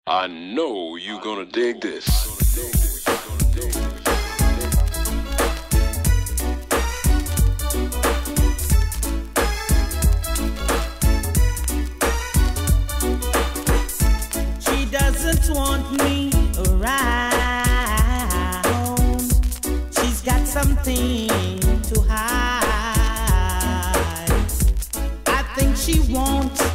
I know you gonna dig this. She doesn't want me around. She's got something to hide. I think she wants a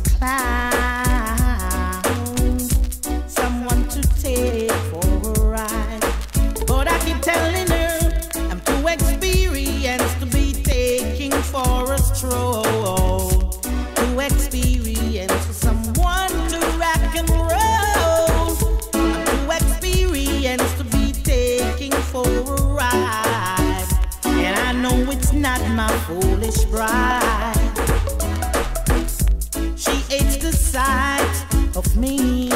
clown, someone to take for a ride. But I keep telling her I'm too experienced to be taking for a stroll. Too experienced for someone to rock and roll. I'm too experienced to be taking for a ride. And I know it's not my foolish pride. She hates the sight of me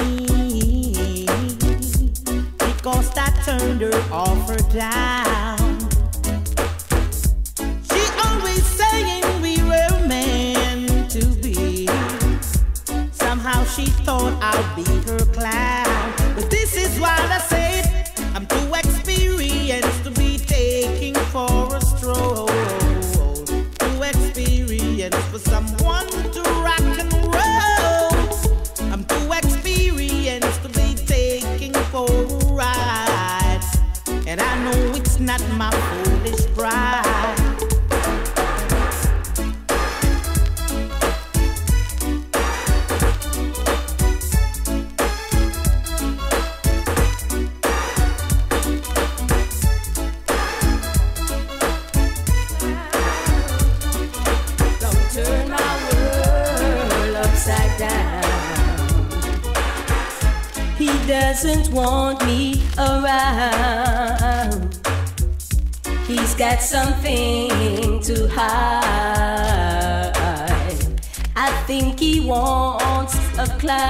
because I turned her off or down. She always saying we were meant to be. Somehow she thought I'd be her clown. But this is why I said I'm too experienced to be taking for a stroll. Too experienced for someone to rock and roll. I'm too experienced to be taking for a ride. And I know it's not my foolish pride. Don't turn my world upside down. He doesn't want me around. He's got something to hide. I think he wants a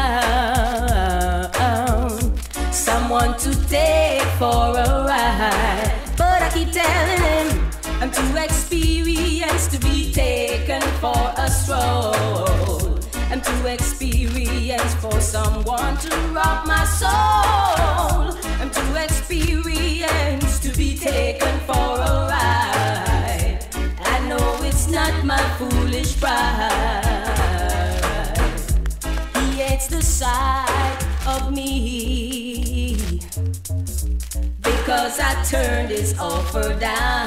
clown, someone to take for a ride. But I keep telling him I'm too experienced to be taken for a stroll. I'm too experienced for someone to rock my soul. I'm too experienced to be taken for a ride. I know it's not my foolish pride. He hates the sight of me because I turned his offer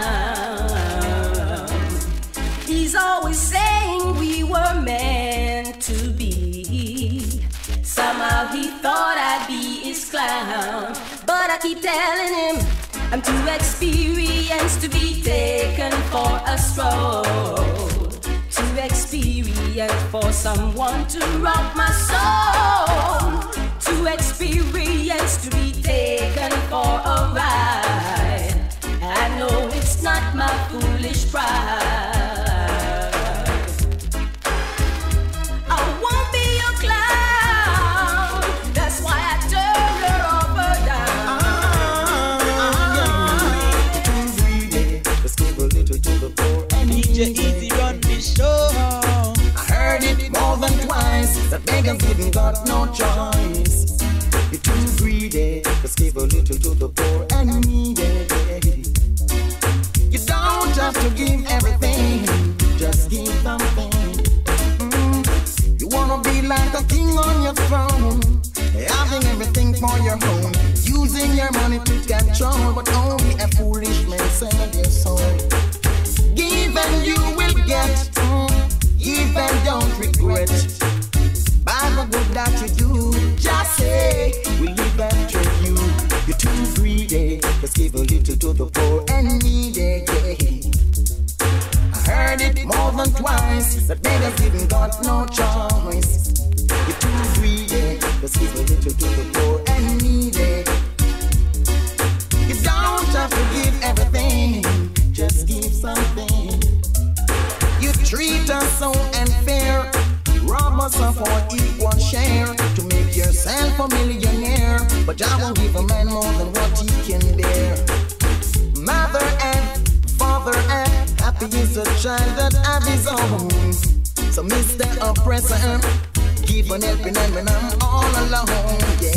down. He's always saying we were meant to be. Somehow he thought I'd be his clown. But I keep telling him I'm too experienced to be taken for a stroll. Too experienced for someone to rock my soul. Too experienced to be taken for a ride. I know it's not my foolish pride. I won't be your clown. That's why I turn her off or down. Just give a little to the poor and DJ Easy run the show. I heard it more than twice, that beggars didn't got no choice. You're too greedy, just give a little to the poor and needy. You don't have to give everything, just give something. You wanna be like a king on your throne, having everything for your own, using your money to control, but only a foolish man sell your soul. Give and you will get, give and don't regret. By the good that you do, just say, we live after you. You're too greedy, just give a little to the poor and needy. I heard it more than twice, that beggars didn't got no choice. You're too greedy, just give a little to the poor and needy. You don't have to give everything, just give something. You treat us so unfair, rob us of our equal share, to make yourself a millionaire. But I won't give a man more than what he can bear. Mother and father and happy is a child that have his own. So Mr. Oppressor, keep on helping them when I'm all alone.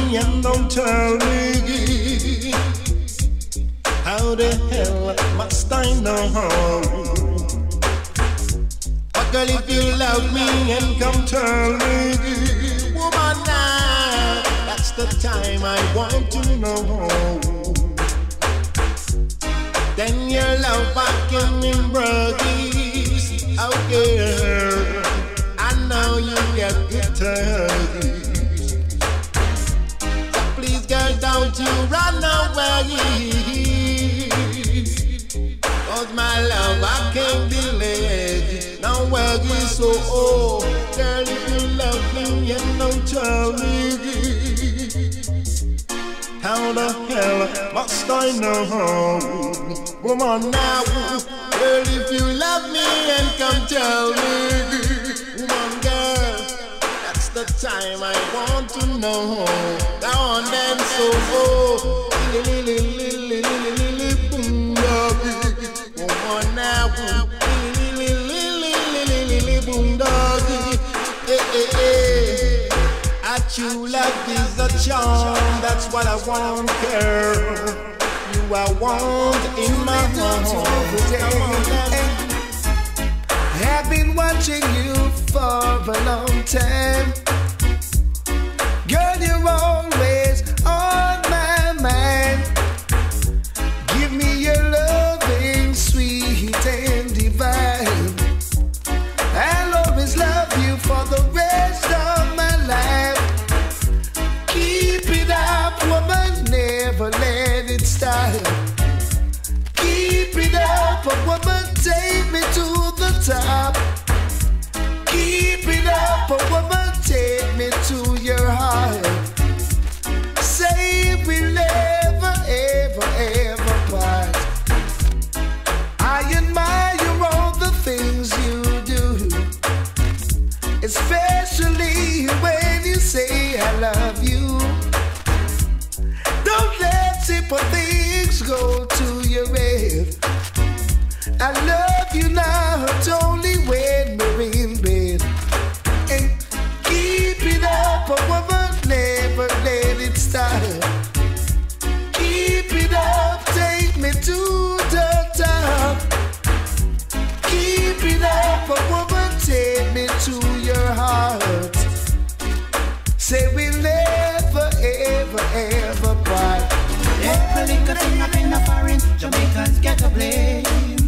me and don't tell me how the hell must I know? But girl, if you love me and come tell me, woman, now that's the time I want to know. Then your love back in embrace, oh girl, I know you get good turkeys. So please girl, don't you run away, 'cause my love I can't delay. Now where you so old, girl, if you love me and don't tell me, how the hell must I know? Woman, now, girl, if you love me and come tell me, woman, girl, that's the time I want to know. Now and then, so boom, doggy. Woman, now, boom, doggy. A true love is a charm, that's what I want, girl. You I want in my heart. I've been watching you for a long time. Girl, you're always on my mind. Give me your loving, sweet and divine. I'll always love you for the rest of my life. Keep it up, woman, never let it stop. Keep it up, woman, take me to the top. Keep it up, woman, take me to your heart. Say we'll never, ever, ever part. I admire all the things you do, especially when you say I love you. Don't let simple things go to your head. I love you now, not only when we're in bed. And keep it up, woman, never let it stop. Keep it up, take me to the top. Keep it up, woman, take me to your heart. Say we'll never, ever, ever part. Every little thing up in the foreign, Jamaicans get to blame.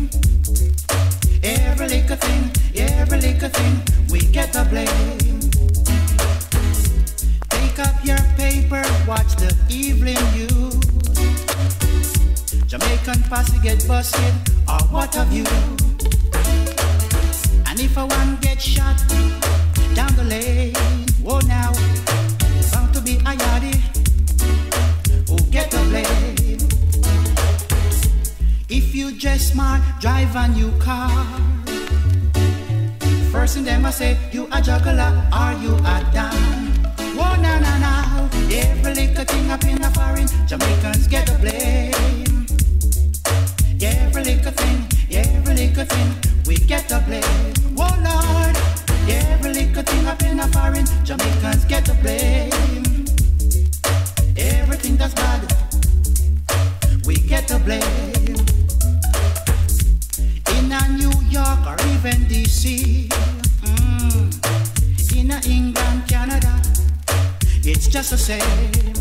Every little thing, we get to blame. Take up your paper, watch the evening news. Jamaican posse get busted, or what have you? And if a one gets shot down the lane, whoa now, bound to be a yardie who get the blame. If you dress smart, drive a new car, first thing them I say, you a juggler or you a dan. Whoa na na na, every little thing up in a foreign, Jamaicans get the blame. Every little thing, we get the blame. Whoa Lord, every little thing up in a foreign, Jamaicans get the blame. Everything that's bad, we get the blame. In a New York or even DC, in a England, Canada, it's just the same.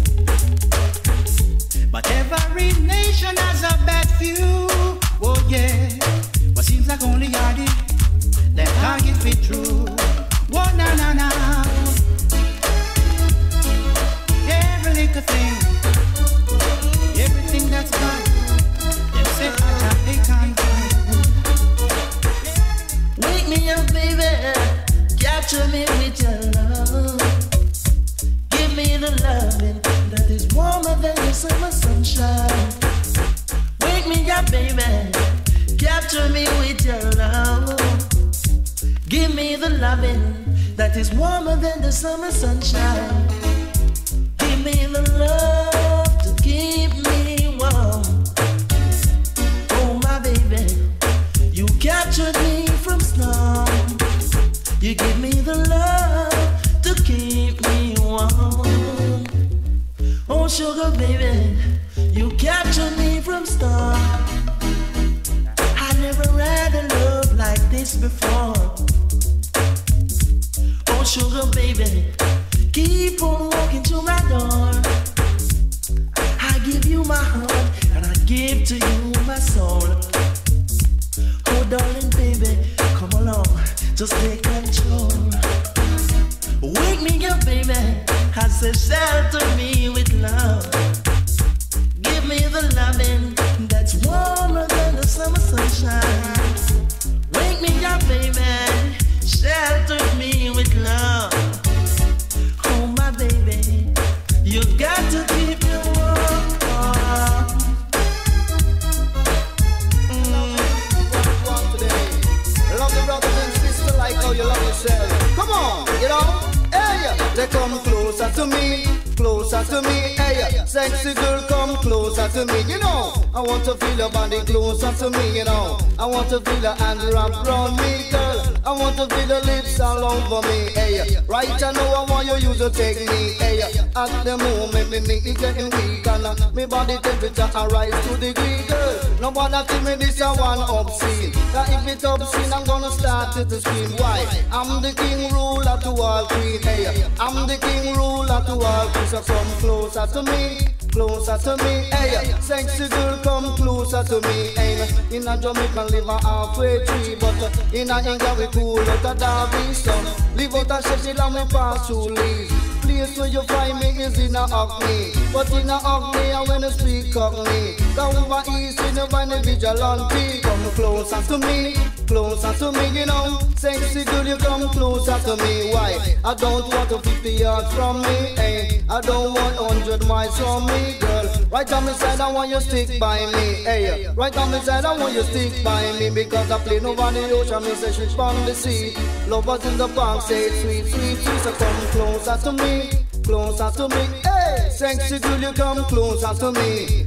But every nation has a bad few, oh yeah. But seems like only Yardy that can't get fit through. Whoa na na na. Every little thing, everything that's gone, them say they can't do. Wake me up, baby, capture me with your love. Give me the loving that is warmer than the summer sunshine. Wake me up, baby, capture me with your love. Give me the loving that is warmer than the summer sunshine. Give me the love to keep me warm. Oh my baby, you captured me from snow. You give me the love to keep me warm. sugar baby, you captured me from start. I never had a love like this before. Oh sugar baby, keep on walking to my door. I give you my heart and I give to you my soul. Oh darling baby, come along, just take control. Wake me up baby, I say shelter me with love. Give me the loving that's warmer than the summer sunshine. Wake me up baby, shelter me with love. Oh my baby, you got to keep your warm. Love the brothers and sisters like how you love yourself. Come on, you know. Hey, they come closer to me, hey, sexy girl, come closer to me, you know. I want to feel your body closer to me, you know. I want to feel your hand wrapped around me, girl. I want to feel your lips all over me, hey. Right I know I want you to take me, hey. At the moment, me getting weak and me body temperature rise to degree, girl. Nobody tell me this a one obscene. That if it's obscene, I'm gonna start to scream. Why? I'm the king ruler to all queen. Hey, I'm the king ruler to all queen. So come closer to me, hey, sexy girl, come closer to me. Hey, in a Jamaican live a halfway tree, but in a England we cool out a Derby sun. Live out a Sheffield and we pass through leaves. Place where you find me is in a Hackney, but in a Hackney I when you speak Cockney. Down over east in a find a vigilante. Come closer to me, you know. Sexy girl, you come closer to me. Why? I don't want to 50 yards from me, hey. I don't want 100 miles from me, girl. Right on my side, I want you stick by me, hey. Right on my side, I want you stick by me. Because I play over the ocean, me say she's from the sea. Lovers in the park say it's sweet, sweet, sweet. So come closer to me, hey. Sexy girl, you come closer to me,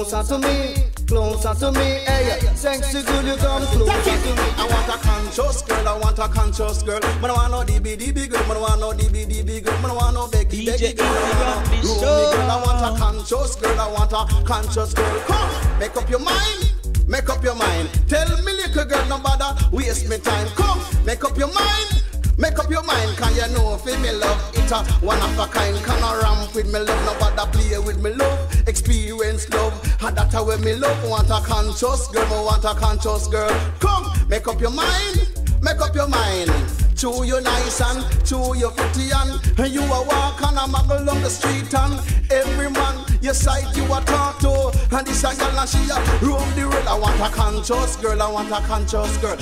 hey. Sexy girl, you come closer to me. I want a conscious girl, I want a conscious girl. Man, I want no DB girl, man, I want no DB girl. Man, I want no Becky girl, I want a conscious girl, I want a conscious girl. Come, make up your mind. Tell me little girl, no bother waste me time. Come, make up your mind. Can you know if me love it a one of a kind. Can I ramp with me love, no bother play with me love. Experience love, and that's how me love. Want a conscious girl, I want a conscious girl. Come, make up your mind. Chew you nice and chew you pretty and you a walk and a muggle on the street and every man you sight you a talk to and this a girl and she a roam the road. I want a conscious girl, I want a conscious girl.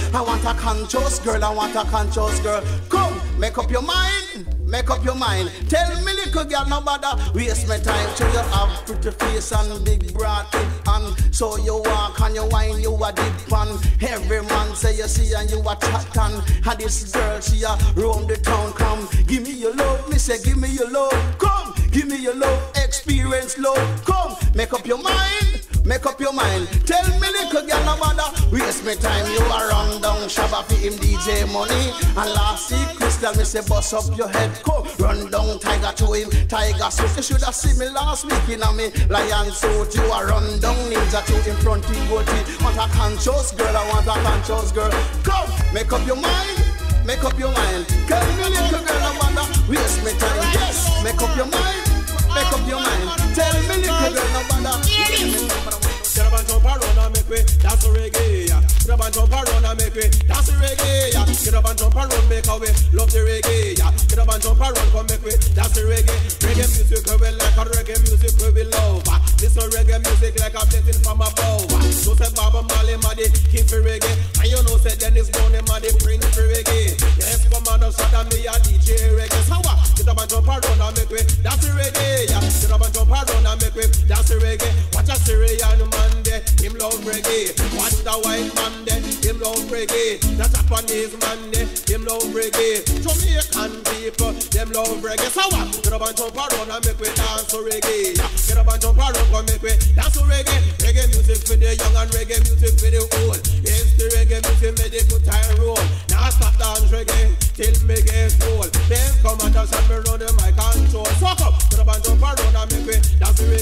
Come, make up your mind. Tell me little girl, no bother waste my time. Till you have pretty face and big broad hip and so you walk and you whine, you a dip and every man say you see and you a chat and this girl she a roam the town. Come, give me your love, me say give me your love. Come, give me your love, experience love. Come, make up your mind. Tell me little girl, no bother waste my time. You a run down Shabba for him DJ Money and last week Crystal me say bust up your head. Come, run down Tiger to him Tiger suit. You should have seen me last week in a me lion suit. You a run down Ninja to in front of goatee. Want a conscious girl, I want a conscious girl. Come, make up your mind. Tell me little girl, no bother waste my time. Yes, make up your mind. Tell me little girl, no bother waste my time. Get up and jump around and make way, that's a reggae. Get up and jump around and make way, that's a reggae. Get up and jump around, make a way, love the reggae. Get up and jump around, come make way, that's a reggae. Reggae music we like a reggae music we love. This no reggae music like a blessing from above. So say Baba Marley Maddy, king for reggae. And you know say Dennis Brown Maddy, prince for reggae. Yes, Commander Saddam, me a DJ reggae. So what? Get up and jump around and make way, that's a reggae. Get up and jump around and make way, that's a reggae. Watch a Syrian man there, him love reggae. Watch the white man there, him love reggae. The Japanese man there, him love reggae. Jamaican people, them love reggae. So what? Get up and jump around and make we dance to reggae. Get up and jump around and make we dance to reggae. Reggae music for the young and reggae music for the old. Yes, the reggae music made it good time roll. Now stop dance reggae till me get full. Then come and dance and me run the mic control. Fuck up, get up and jump around and make we dance to reggae.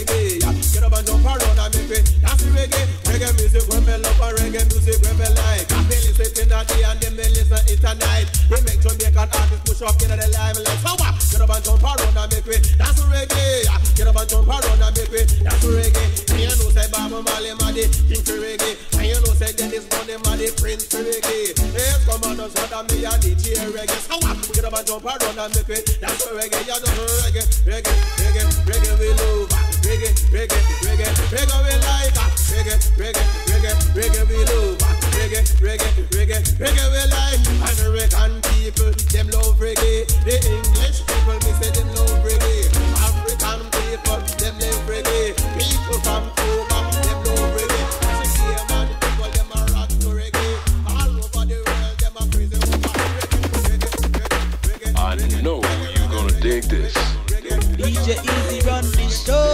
push up in the limelight. So what? Get up and jump around and make way. That's reggae. Get up and jump around and make way. That's reggae. And you know say Baba Marley Maddy, King for reggae. And you know say Dennis Bunny Maddy, Prince for reggae. Yes, come on, us what me a DJ reggae. So what? Get up and jump around and make way. That's reggae. You know reggae, reggae, reggae, reggae we love. Reggae, reggae, reggae, reggae we like. Reggae, reggae, reggae, reggae we love. Reggae, reggae, reggae, reggae we like. American people, them love reggae. The English people, me say them love reggae. African people, them love reggae. People from Cuba, them love reggae. Man, people, them are rock to reggae. All over the world, them are crazy over reggae. I know you're gonna dig this. DJ Easy run the show.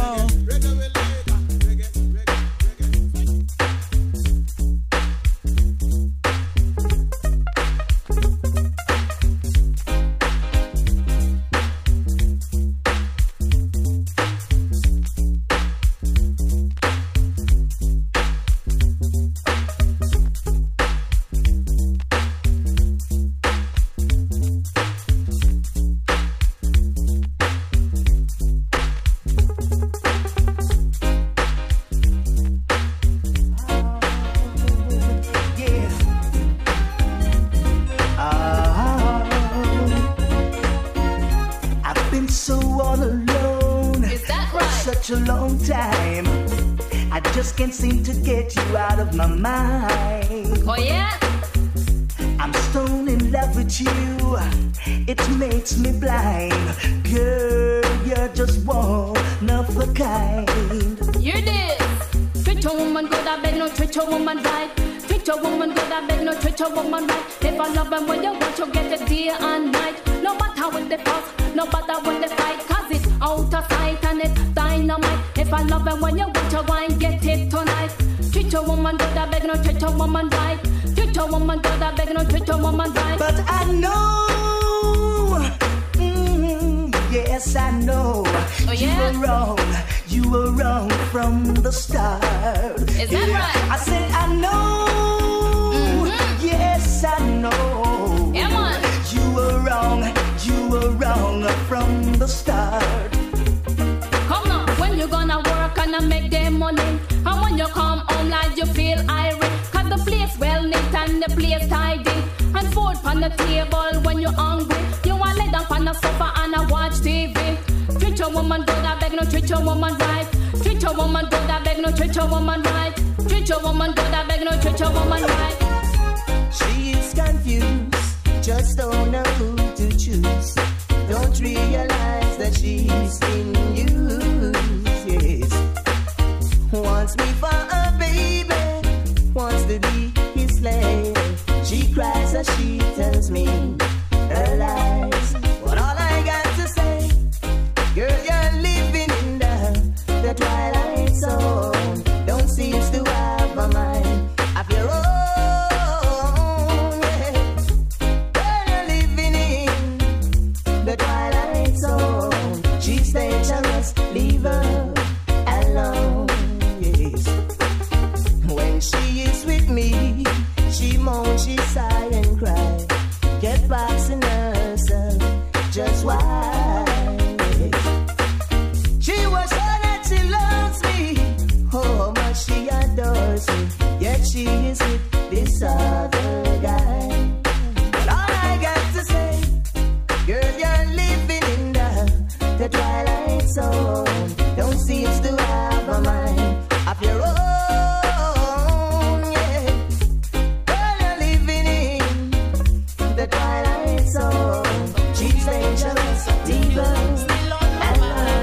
Can't seem to get you out of my mind. Oh yeah? I'm stone in love with you. It makes me blind. Girl, you're just one of a kind. You did. Treat a woman good, I beg no treat a woman right. Treat a woman good, I beg no treat a woman right. If I love them when you want, you get it day and night. No matter when they fuss, no matter when they fight. Cause it's out of sight and it's dynamite. If I love them when you want, you wine, get it tonight. Treat a woman good, I beg no treat a woman right. Treat a woman good, I beg no treat a woman right. But I know, yes I know, oh, yeah? You were wrong from the start. Is that right? I said I know, yes I know. Yeah, man. You were wrong from the start. Come on, when you gonna work and make them money? And when you come home like you feel irate. Cause the place well neat and the place tidy. And food on the table when you're hungry. You want lay down on the sofa and I watch TV. Treat your woman good, I beg no treat your woman right. Treat your woman good, I beg no treat your woman right. Treat your woman good, I beg no treat your woman right. She is confused, just don't know who to choose. Don't realize that she's in use, yes. Wants me for a baby, wants to be his slave. She cries as she tells me her lies. But all I got to say, girl, you're living in the twilight zone. Don't seem to have a mind of your own. Leave her alone, yes. When she is with me, she moans, she sigh and cry. Get passing herself, just why? She was sure that she loves me, oh, how much she adores me. Yet she is with this other guy. But all I got to say, girl, you're living in the twilight zone. Don't seem to have a mind of your own, yeah. Girl, you're living in the twilight zone. She's dangerous, deeper, and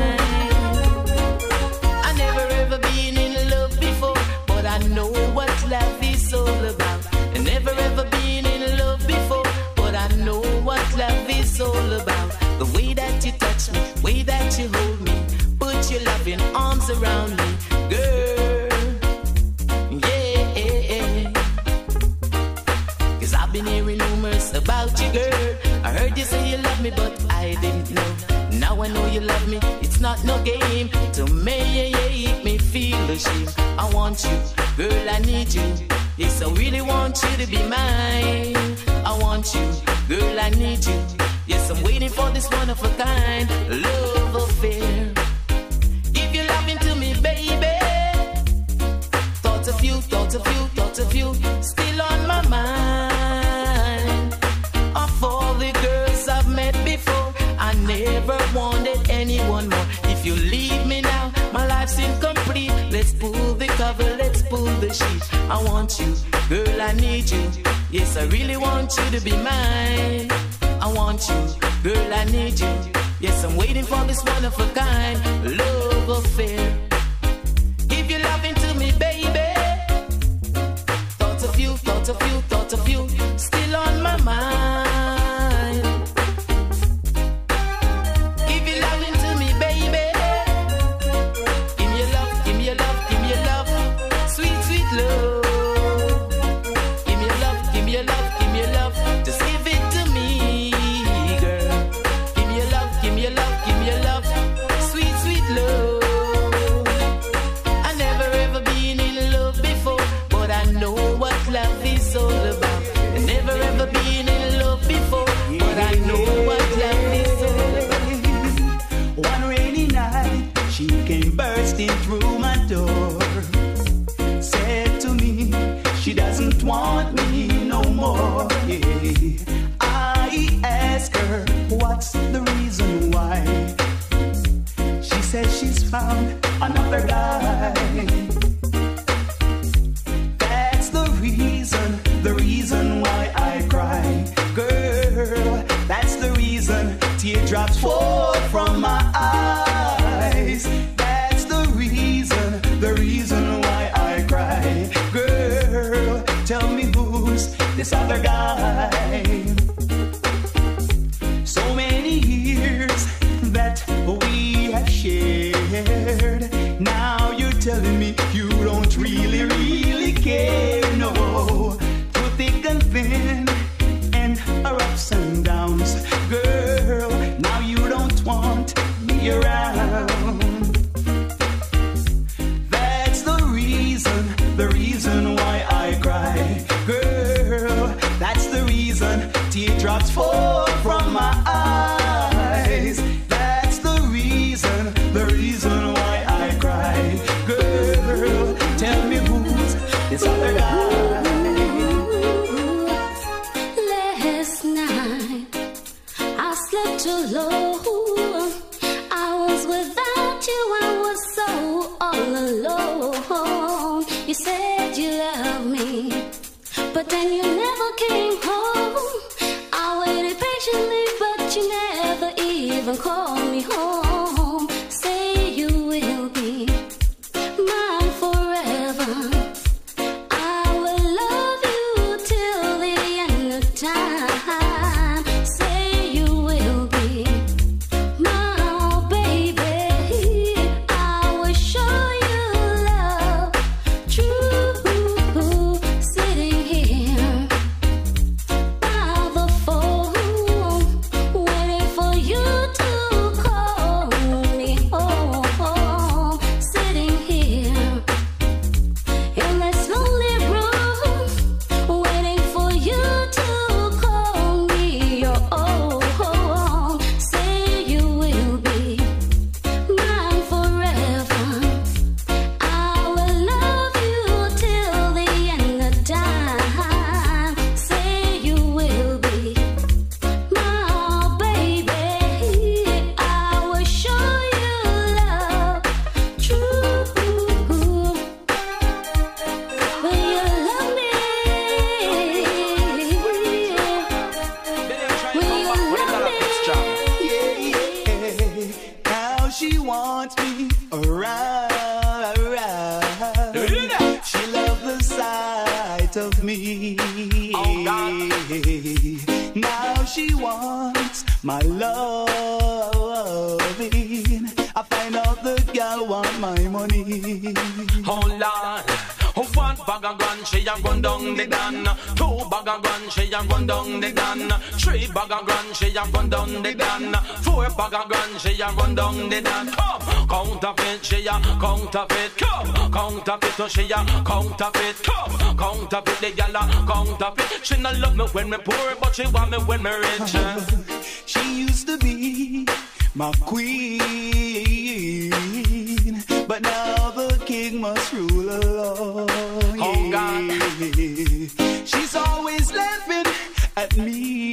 I never ever been in love before, but I know what love is all about. I never ever been in love before, but I know what love is all about. The way that you touch me, way that you hold me, put your loving arms around me, girl, yeah. Cause I've been hearing rumors about you, girl. I heard you say you love me, but I didn't know. Now I know you love me, it's not no game. To make me feel ashamed. I want you, girl, I need you. Yes, I really want you to be mine. I want you, girl, I need you. waiting for this one of a kind love affair. Give your loving to me, baby. Thoughts of you, thoughts of you, thoughts of you, still on my mind. Of all the girls I've met before, I never wanted anyone more. If you leave me now, my life's incomplete. Let's pull the cover, let's pull the sheet. I want you, girl, I need you. Yes, I really want you to be mine. I want you, girl, I need you. Yes, I'm waiting for this one of a kind love affair. Give your loving to me, baby. Thoughts of you, thoughts of you, thoughts of you, still on my mind. Give your loving to me, baby. Give me your love, give me your love, give me your love. Sweet, sweet love. Give me your love, give me your love, give me your love. Just give it to me, girl. Give me your love, give me your love, give me your love. Sweet, sweet love. I never ever been in love before, but I know what love is all about. I never ever been in love before, but I know what love is all about. One rainy night, she came bursting through my door. Said to me, she doesn't want me no more. Yeah. I asked her, what's the reason why? She said she's found another guy. That's the reason why I cry. Girl, that's the reason teardrops fall from my eyes. That's the reason why I cry. Girl, tell me who's this other guy? So many years that we have shared. Now you're telling me you don't really, really care. No, through thick and thin and our ups and downs. Girl, now you don't want me around. That's the reason why I cry. Girl, that's the reason teardrops fall from my eyes. That's the reason why I cry. Girl, tell me who's this other guy? Last night I slept alone. I was without you, I was so all alone. You said you loved me, but then you never came home. I waited patiently, but you never even called me home. Say you will be mine forever. I will love you till the end of time. Say you will be my baby. I will show you love true. Sitting here by the phone, waiting for you to call me home. Sitting here in this lonely room, waiting for you to call me your own. Say you will be mine forever. I will love you till the end of time. Say you will be my baby. I will show you love true. Will you love me? Will you love me? Yeah. Now she wants me around. She loves the sight of me. Now she wants my loving. I find out the girl want my money. Hold on. One bag of gun, she a run down the gun. 2 bag of gun, she a run down the gun. 3 bag of gun, she a run down the gun. 4 bag of gun, she a run down the gun. Come, counterfeit, she a counterfeit. Come, counterfeit, she a counterfeit. Come, counterfeit, the gyal a counterfeit. She no love me when me poor, but she want me when me rich. She used to be my queen, but now the king must rule alone. Oh God, she's always laughing at me,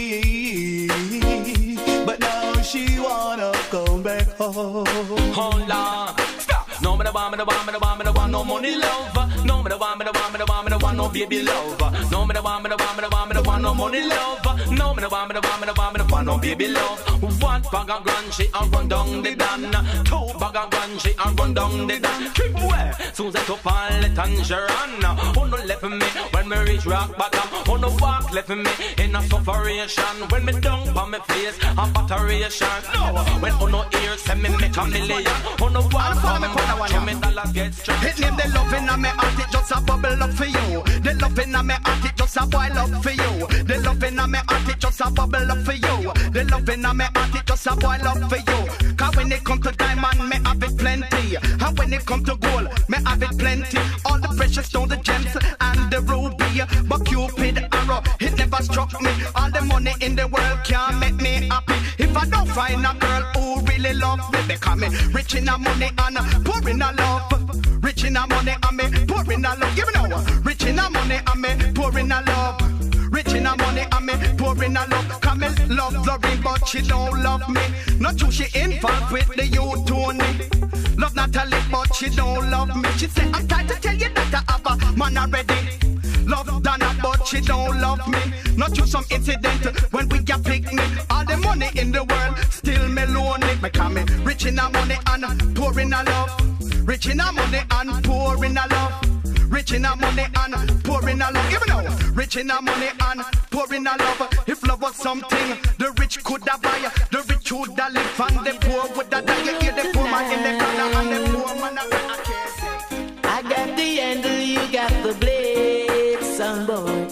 but now she wanna come back home. Hold on, stop. No me the want, no money love. No me the want, no baby love. No me the want, no money love. No me the want, no baby love. One bag of grand, she a run down the dan. Two bag of grand, she a run down the dan. Keep away, Susan to Paul Tangerine. Who no left me when me reach rock bottom? Who no walk left me in a sufferation? When me down on me face, a batteration. No, when who no ear send me make a million. Who no walk on me, me dollars get straight. It name the loving on me heart, it just a bubble up for you. The loving on me heart, it just a boil up for you. The loving on me heart, it just a bubble up for you. The loving on me heart, it just a boil up for you. Cause when it come to diamond, me have it plenty. And when it come to gold, me have it plenty. All the precious stones, the gems and the ruby. But Cupid arrow, it never struck me. All the money in the world can't make me happy. If I don't find a girl who really love me, becoming rich in her money and poor in her love. Rich in her money and me poor in her love. Give me now. Rich in her money and me poor in her love. Rich in her money and me poor in her love. Come and love Lorraine but she don't love me. Not true, she involved with the youth Tony. Love Natalie but she don't love me. She said I'm trying to tell you that I have a man already. Love Donna but she don't love me. Not true, some incident when we get picnic. All the money in the world still me lonely. Me come in rich in her money and poor in her love. Rich in her money and poor in her love. Rich in her money and poor in her love. Give me now. Rich in her money and poor in her love. If love was something the rich could have buy, the rich would have live and the poor would have die. You hear the poor man in the corner and the poor man I can't say. I got the handle, you got the blade, son boy.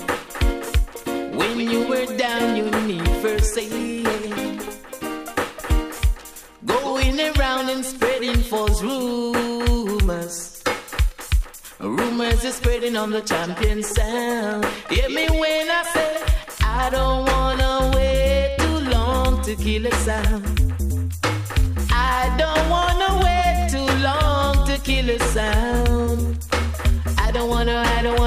When you were down, you need first aid. Going around and spreading false rumors. Rumors are spreading on the champion sound. Hear me when I say I don't wanna wait too long to kill a sound. I don't wanna wait too long to kill a sound. I don't wanna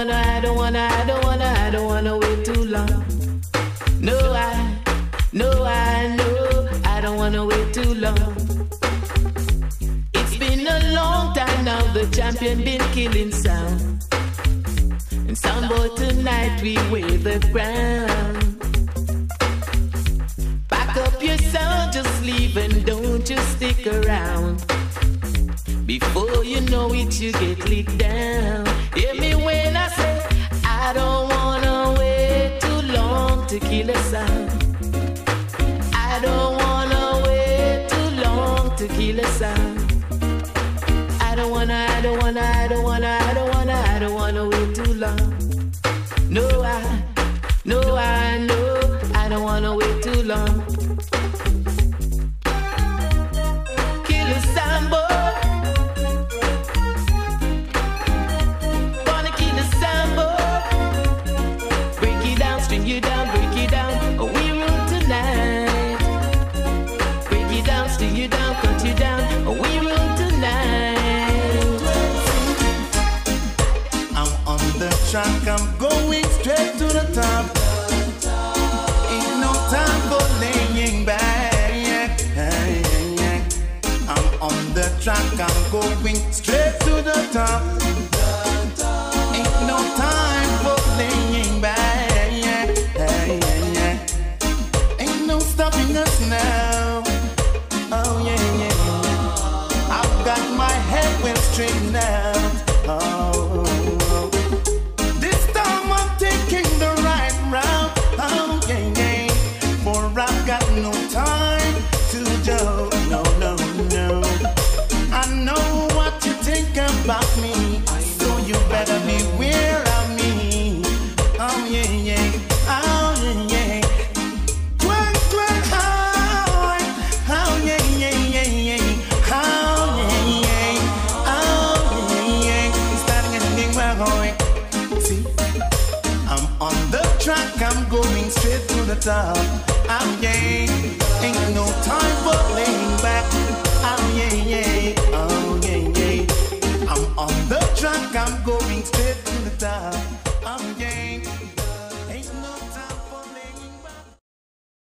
wait too long. No, I know I don't wanna wait too long. It's been a long time now, the champion been killing sound. And sound boy, tonight we wear the crown. Back up your sound, just leave and don't just stick around. Before you know it, you get licked down. Hear me when I say I don't wanna wait too long to kill a sound. I don't wanna wait too long to kill a sound. I don't wanna wait too long. No, I know I don't wanna wait too long. Kill a sound boy. Wanna kill a sound boy. Break it down, string you down, break it down. We rule tonight. Break it down, string you down, cut you down. We rule tonight. I'm on the track, I'm going straight to the top. Ain't no time for laying back. I'm on the track, I'm going straight to the top. Ain't no time for laying back. Ain't no stopping us now. Oh yeah, yeah. I've got my head well straightened out. Oh, this time I'm taking the right route. Oh yeah, yeah. For I've got no time to joke. No, no, no. I know what you think about me, so you better beware of me. Oh yeah, yeah. Oh yeah, yeah. Twerk, twerk, oh, oh yeah, yeah, yeah, yeah. Oh yeah, yeah. Oh yeah, yeah. It's starting anything we're going. See, I'm on the track, I'm going straight to the top.